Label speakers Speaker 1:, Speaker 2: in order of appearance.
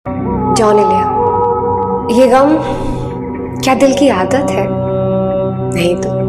Speaker 1: जाने लिया। ये गम क्या दिल की आदत है? नहीं तो